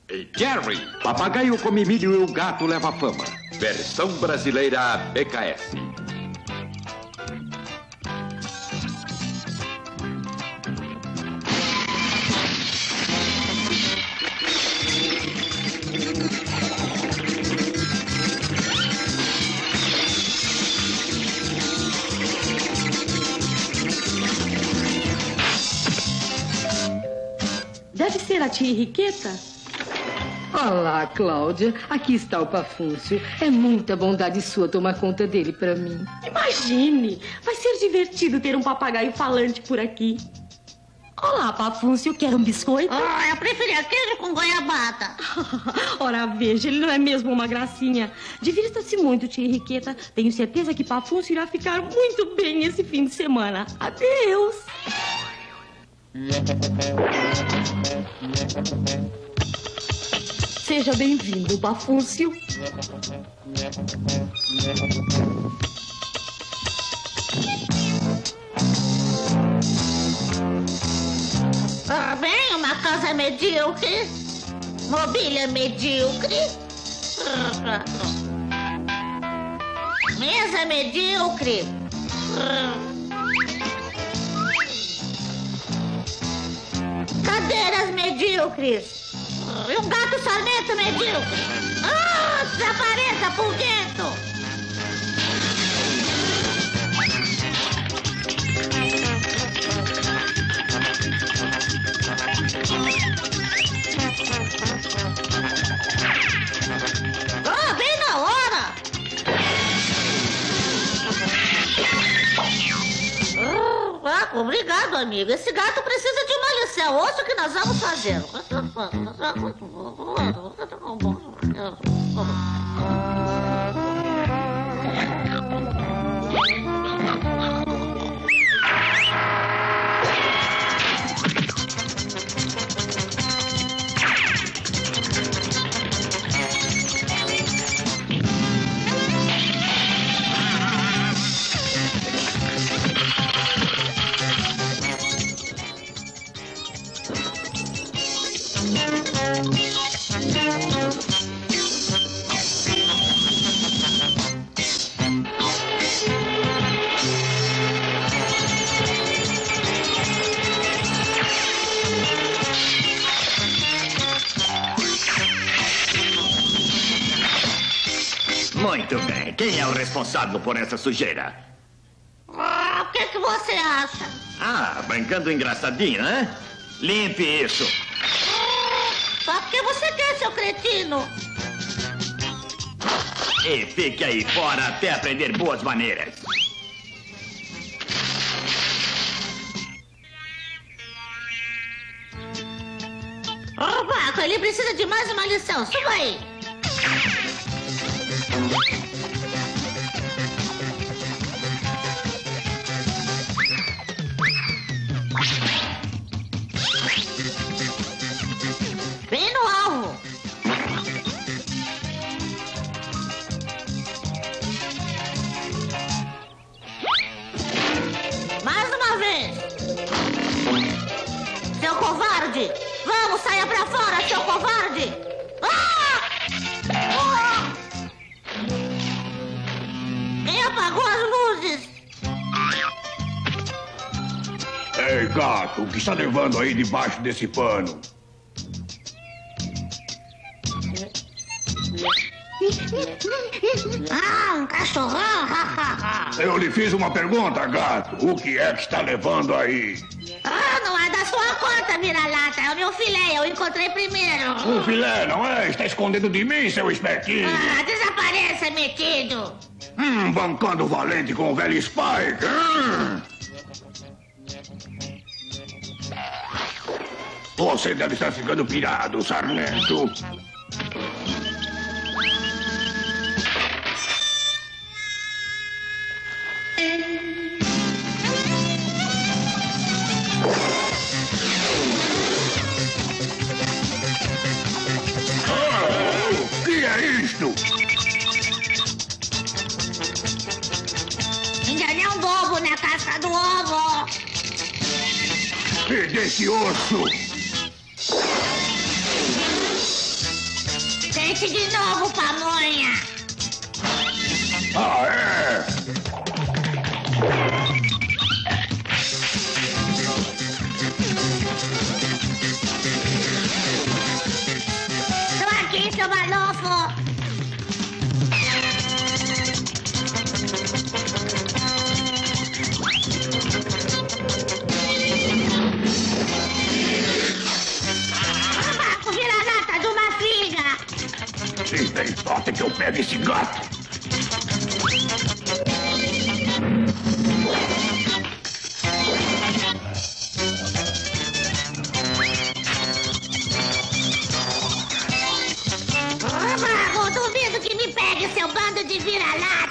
Jerry, Papagaio Come Milho e o Gato Leva Fama. Versão brasileira BKS. Deve ser a tia Henriqueta. Olá, Cláudia. Aqui está o Pafúncio. É muita bondade sua tomar conta dele para mim. Imagine! Vai ser divertido ter um papagaio falante por aqui. Olá, Pafúncio. Quer um biscoito? Eu preferia queijo com goiabada. Ora, veja, ele não é mesmo uma gracinha. Divirta-se muito, tia Henriqueta. Tenho certeza que Pafúncio irá ficar muito bem esse fim de semana. Adeus! Seja bem-vindo, Pafúncio. Bem, uma casa medíocre, mobília medíocre, mesa medíocre, cadeiras medíocres. E um gato sarmento medíocre. Desapareça, pulguento! Bem na hora! Obrigado, amigo. Esse gato precisa de uma lição. Ouça o que nós vamos fazer. Muito bem. Quem é o responsável por essa sujeira? O que você acha? Brincando engraçadinho, né? Limpe isso. Só porque você quer, seu cretino. E fique aí fora até aprender boas maneiras. Baco, ele precisa de mais uma lição. Suba aí. Bem no alvo. Mais uma vez. Seu covarde. Vamos, saia pra fora, seu covarde. Quem apagou as luzes? Ei, gato, o que está levando aí debaixo desse pano? Um cachorrão. Eu lhe fiz uma pergunta, gato. O que é que está levando aí? Não é da sua conta, vira-lata. É o meu filé, eu encontrei primeiro. O filé, não é? Está escondendo de mim, seu espertinho. Desapareça, metido. Bancando valente com o velho Spike. Você deve estar ficando pirado, sargento. O que é isto? Enganei um bobo na casca do ovo. E desse osso? Tente de novo, pamonha. Ah, é? Tô aqui, seu malofo. Marco, vira-lata de uma figa. Se tem sorte que eu pego esse gato. Marco, duvido que me pegue, seu bando de vira-lata.